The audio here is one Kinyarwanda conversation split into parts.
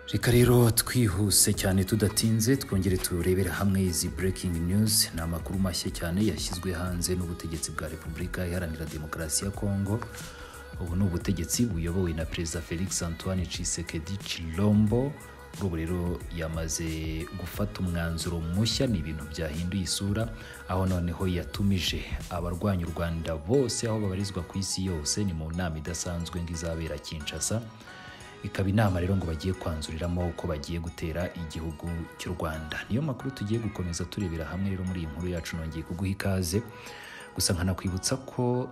Reka rero twihuse cyane tudatinze twongere turebera hamwe izi breaking news na makuru mashya cyane yashyizwe hanze n'ubutegetsi bwa Repubulika Iharanira Demokarasi ya Kongo. Ubu ni ubutegetsi buyobowe na Perezida Felix Antoine Tshisekedi Tshilombo. Ubu rero yamaze gufata umwanzuro mushya, ni ibintu byahinduye isura, aho noneho yatumije abarwanya u Rwanda bose aho babarizwa ku isi yose, ni mu nama idasanzwe ngizabera Kinshasa. Ikaba inama rero ngo bagiye kwanzuriramo uko bagiye gutera igihugu cy'u Rwanda. Niyo makuru tugiye gukomeza turebera hamwe rero muri iyi nkuru yacu. Nongeye kuguha ikaze, gusa nkanakwibutsa ko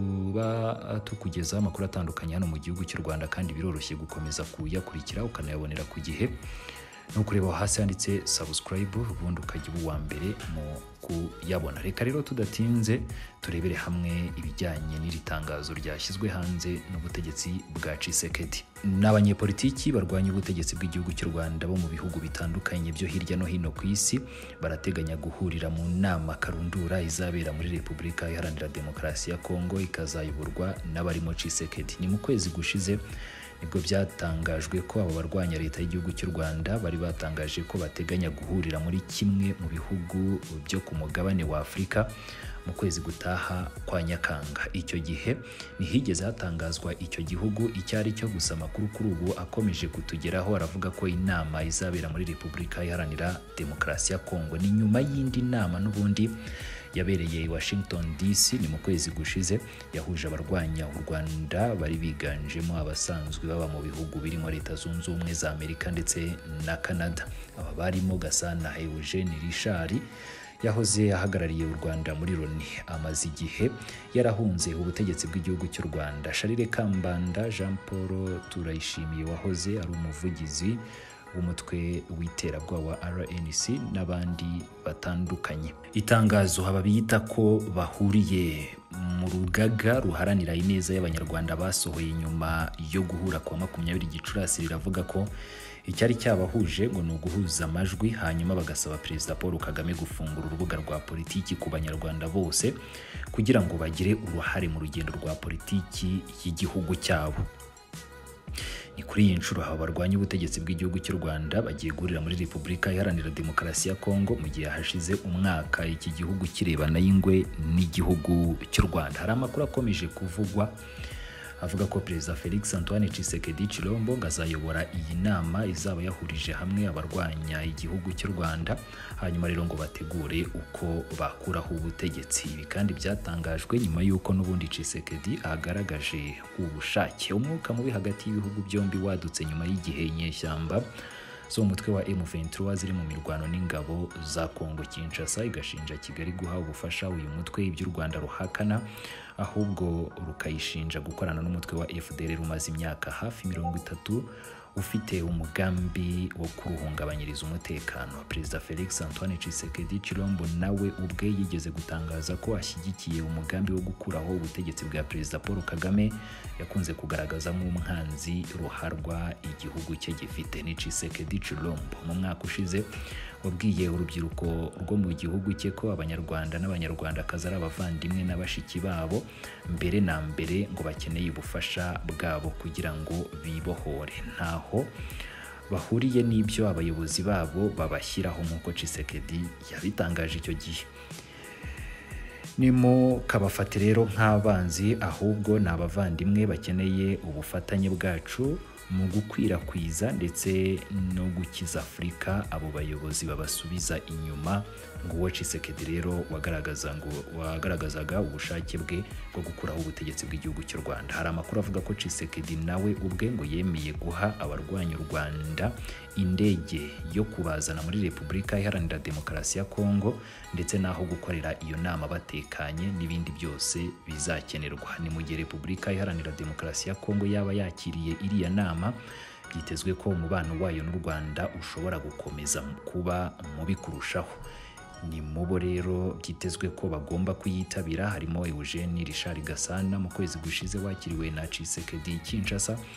tuba tukugezaho amakuru atandukanye hano mu gihugu cy'u Rwanda, kandi biroroshye gukomeza kuyakurikira ukanayabonera ku gihe. No kureba hasi handitse subscribe ubundi ukajya uwa mbere mu kuyabona. Reka rero tudatinze turebere hamwe ibijyanye n'iri tangazo ryashyizwe hanze n'ubutegetsi bwa Tshisekedi. N'abanyepolitiki barwanya ubutegetsi bw'igihugu cy'u Rwanda bo mu bihugu bitandukanye byo hirya no hino ku isi barateganya guhurira mu nama karundura izabera muri Repubulika Iharanira Demokarasi ya Kongo, ikazayoborwa n'abarimo Tshisekedi. Ni mu kwezi gushize nibwo byatangajwe ko abo barwanya leta y'igihugu cy'u Rwanda bari batangaje ko bateganya guhurira muri kimwe mu bihugu byo ku mugabane wa Afurika mu kwezi gutaha kwa Nyakanga. Icyo gihe ntihigeze hatangazwa icyo gihugu icyo ari cyo, gusa amakuru kuri ubu akomeje kutugeraho aravuga ko inama izabera muri Repubulika Iharanira Demokarasi ya Kongo ni nyuma y'indi nama n'ubundi yabereye i Washington DC ni mu kwezi gushize, yahuje abarwanya u Rwanda bari biganjemo abasanzwe baba mu bihugu birimo Leta Zunze Ubumwe za Amerika ndetse na Canada. Aba barimo Gasana Eugene Richard yahoze ahagarariye u Rwanda muri Loni, amaze igihe yarahunze ubutegetsi bw'igihugu cy'u Rwanda. Charles Kambanda Jean Paul Turayishimiye wahoze ari umuvugizi w'umutwe w'iterabwoba wa RNC n'abandi batandukanye. Itangazo haba biyita ko bahuriye mu rugaga ruharanira ineza y'abanyarwanda basohoye nyuma yo guhura kwa 20 Gicurasi riravuga ko icyari cyabahuje ngo ni uguhuza amajwi, hanyuma bagasaba Perezida Paul Kagame gufungura urubuga rwa politiki ku banyarwanda bose kugira ngo bagire uruhare mu rugendo rwa politiki y'igihugu cyabo. Ni kuri iyi nshuro aba barwanya ubutegetsi bw'igihugu cy'u Rwanda bagiye guhurira muri Repubulika Iharanira Demokarasi ya Kongo mu gihe hashize umwaka iki gihugu kirebana y'ingwe n'igihugu cy'u Rwanda. Hari amakuru akomeje kuvugwa avuga ko Perezida Felix Antoine Tshisekedi Tshilombo azayobora iyi nama izaba yahurije hamwe abarwanya igihugu cy'u Rwanda, hanyuma rero ngo bategure uko bakuraho ubutegetsi. Ibi kandi byatangajwe nyuma y'uko n'ubundi Tshisekedi agaragaje ubushake. Umwuka mubi hagati y'ibihugu byombi wadutse nyuma y'igihe inyeshyamba zo umutwe wa M23 ziri mu mirwano n'ingabo za Kongo Kinshasa igashinja Kigali guha ubufasha uyu mutwe iby'u Rwanda ruhakana, ahubwo rukayishinja gukorana n'umutwe wa FDL rumaze imyaka hafi 30 ufite umugambi wo kuruhungabanyiriza umutekano. Perezida Felix Antoine Tshisekedi Tshilombo nawe ubwe yigeze gutangaza ko ashyigikiye umugambi wo gukuraho ubutegetsi bwa Perezida Paul Kagame yakunze kugaragaza nk'umwanzi ruharwa igihugu cye gifite. Ni Tshisekedi Tshilombo mu mwaka ushize wabwiye urubyiruko rwo mu gihugu cye ko abanyarwanda n'abanyarwandakazi ari abavandimwe n'abashiki babo, mbere na mbere ngo bakeneye ubufasha bwabo kugira ngo bibohore. Ntaho bahuriye n'ibyo abayobozi babo babashyiraho nk'uko Tshisekedi yabitangaje icyo gihe. Nimo kabafate rero nk'abanzi, ahubwo ni abavandimwe bakeneye ubufatanye bwacu mu gukwirakwiza ndetse no gukiza Afurika. Abo bayobozi babasubiza inyuma. Nguwo Tshisekedi rero wagaragazaga ubushake bwe bwo gukuraho ubutegetsi bw'igihugu cy'u Rwanda. Hari amakuru avuga ko Tshisekedi nawe ubwe ngo yemeye guha abarwanya u Rwanda indege yo kubazana muri Repubulika Iharanira Demokarasi ya Kongo ndetse naho gukorera iyo nama batekanye n'ibindi byose bizakenerwa. Ni mu gihe Repubulika Iharanira Demokarasi ya Kongo yaba yakiriye iriya nama, byitezwe ko umubano wayo n'u Rwanda ushobora gukomeza kuba mubi kurushaho. Ni mubo rero byitezwe ko bagomba kuyitabira, harimo Eugene Richard Gasana mu kwezi gushize wakiriwe na Tshisekedi Kinshasa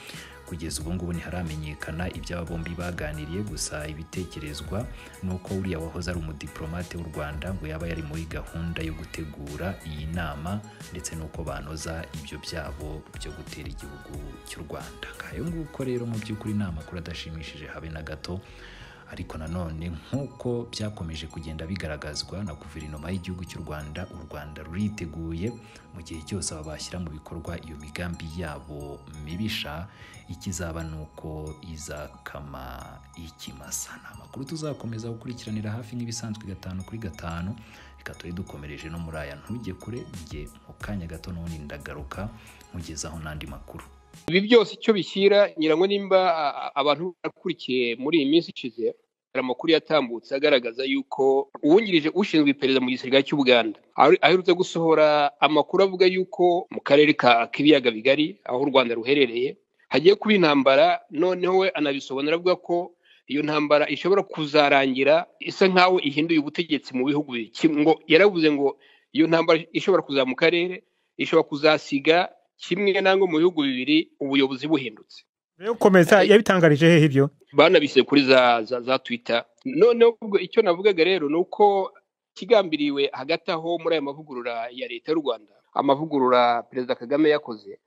kugeza ubu ngubu ntiharamenyekana ibyo aba bombi baganiriye, gusa ibitekerezwa nuko uriya wahoze ari umudiplomate w'u Rwanda ngo yaba yari muri gahunda yo gutegura iyi nama ndetse nuko banoza ibyo byabo byo gutera igihugu cy'u Rwanda. Ngayo nguko rero mu by'ukuri inama kuri adashimishije habe na gato, ariko nanone nk'uko byakomeje kugenda bigaragazwa na guverinoma y'igihugu cy'u Rwanda, u Rwanda ruriteguye mu gihe cyose aba bashyira mu bikorwa iyo migambi yabo mibisha, ikizaba nuko izakama ikimasa. Ni amakuru tuzakomeza gukurikiranira hafi nk'ibisanzwe 5 kuri 5, reka turi dukomereje no muri aya ntujye kure, njye mu kanya gato n'ubundi ndagaruka mugezaho n'andi makuru. Ibi byose icyo bishyira nyirango nimba abantu bakurikiye muri iyi minsi ishize amakuru yatambutse agaragaza yuko uwungirije ushinzwe iperereza mu gisirikare cy'u Buganda aherutse gusohora amakuru avuga yuko mu karere k'ibiyaga bigari aho u Rwanda ruherereye hagiye kuba intambara, noneho we anabisobanura avuga ko iyo ntambara ishobora kuzarangira isa nkaho ihinduye ubutegetsi mu bihugu ngo yaravuze ngo iyo ntambara ishobora kuza mu karere ishobora kuzasiga kimwe nango mu bihugu bibiri ubuyobozi buhindutse. Rero komeza yabitangarije hehe ibyo banabise kuri za Twitter. Noneho ubwo icyo navugaga rero nuko kigambiriwe hagati aho muri aya mavugurura ya leta y'u Rwanda, amavugurura Perezida Kagame yakoze,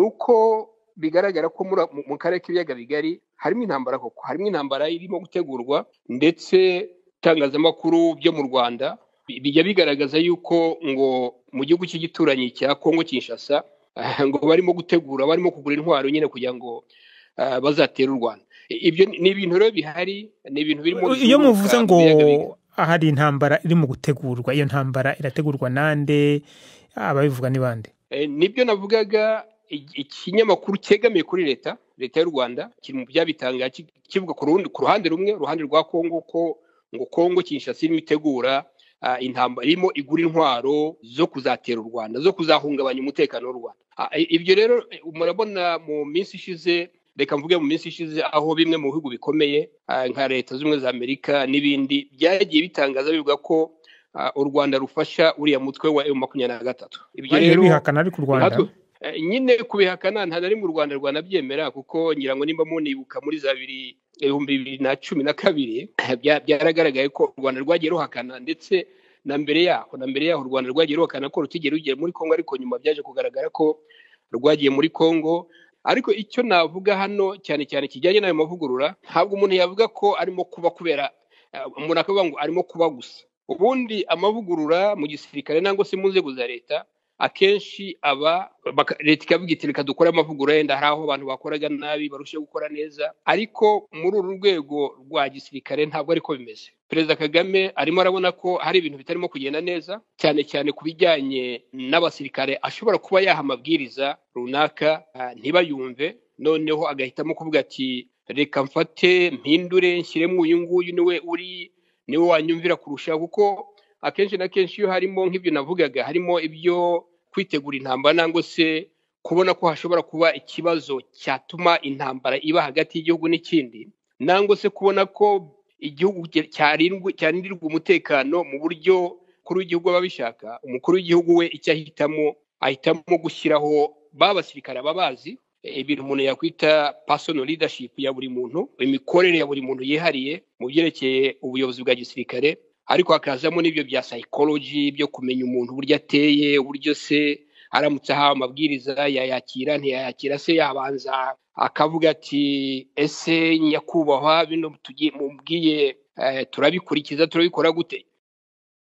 nuko bigaragara ko mu karere k'ibiyaga bigari harimo intambara, koko harimo intambara irimo gutegurwa, ndetse itangazamakuru byo mu Rwanda bijya bigaragaza yuko ngo mu gihugu cy'igituranyi cya Kongo Kinshasa ngo barimo gutegura, barimo kugura intwaro nyine kugira ngo bazatera u Rwanda. Ibyo ni ibintu rero bihari, ni ibintu birimo. Iyo muvuze ngo ahari intambara iri mu gutegurwa, iyo ntambara irategurwa nande, ababivuga ni bande? Nibyo navugaga, ikinyamakuru cyegamiye kuri leta y'u Rwanda kiri mu byabitanga kivuga ku ruhande rumwe, uruhande rwa Kongo, ko ngo Kongo Kinshasa irimo itegura intambara, irimo igura intwaro zo kuzatera u Rwanda, zo kuzahungabanya umutekano w'u Rwanda. Ibyo rero murabona mu minsi ishize, reka mvuge mu minsi ishize, aho bimwe mu bihugu bikomeye nka Leta z'Ubumwe za Amerika n'ibindi byagiye bitangaza bivuga ko u Rwanda rufasha uriya mutwe wa M23. Ibyo rero bihakana ari ku Rwanda nyine kubihakana nta nari mu Rwanda rwanabyemera, kuko ngirango nimba munibuka muri za 2012 byaragaragaye ko u Rwanda rwagiye ruhakana, ndetse na mbere yaho u Rwanda rwagiye ruhakana ko rutigera rugiye muri Kongo, ariko nyuma byaje kugaragara ko rwagiye muri Kongo. Ariko icyo navuga hano cyane cyane kijyanye n'ayo mavugurura, ntabwo umuntu yavuga ko arimo kuba kubera umuntu akavuga ngo arimo kuba gusa. Ubundi amavugurura mu gisirikare nangwa se mu nzego za leta akenshi leta ikavuga iti reka dukore amavugurura, yenda hari aho abantu bakoraga nabi barushaho gukora neza, ariko muri uru rwego rwa gisirikare ntabwo ariko bimeze. Perezida Kagame arimo arabona ko hari ibintu bitarimo kugenda neza, cyane cyane ku bijyanye n'abasirikare, ashobora kuba yaha amabwiriza runaka ntibayumve, noneho agahitamo kuvuga ati reka mfate mpindure nshyiremo uyu nguyu niwe wanyumvira kurushaho. Kuko akenshi na kenshi iyo harimo nk'ibyo navugaga, harimo ibyo kwitegura intambara nangwa se kubona ko hashobora kuba ikibazo cyatuma intambara iba hagati y'igihugu n'ikindi, nangwa se kubona ko igihugu cyarindirwa umutekano mu buryo kuri w'igihugu ababishaka, umukuru w'igihugu we icyo ahitamo gushyiraho babasirikare ababazi, ibintu umuntu yakwita personal leadership ya buri muntu, imikorere ya buri muntu yihariye mu byerekeye ubuyobozi bwa gisirikare, ariko hakazamo n'ibyo bya psychology byo kumenya umuntu uburyo ateye, uburyo se aramutse ahawe amabwiriza yayakira ntiyayakira, se yabanza akavuga ati ese nyakubahwa bino tugiye mubwiye turabikurikiza turabikora gute.